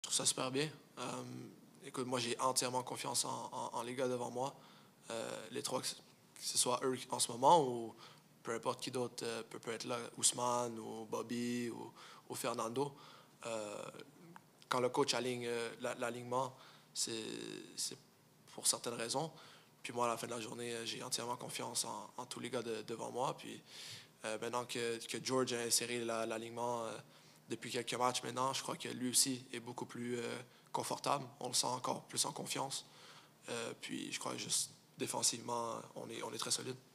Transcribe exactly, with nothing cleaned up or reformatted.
Je trouve ça super bien. Euh, écoute, moi, j'ai entièrement confiance en, en- en les gars devant moi. Euh, les trois, que ce que ce soit eux en ce moment ou peu importe qui d'autre euh, peut, peut être là, Ousmane ou Bobby ou, ou Fernando. Euh, Quand le coach aligne euh, la- l'alignement, c'est c'est pour certaines raisons. Puis moi, à la fin de la journée, euh, j'ai entièrement confiance en, en tous les gars de- devant moi. Puis euh, maintenant que, que George a inséré la- l'alignement euh, depuis quelques matchs maintenant, je crois que lui aussi est beaucoup plus euh, confortable. On le sent encore plus en confiance. Euh, puis je crois juste défensivement, on est, on est très solide.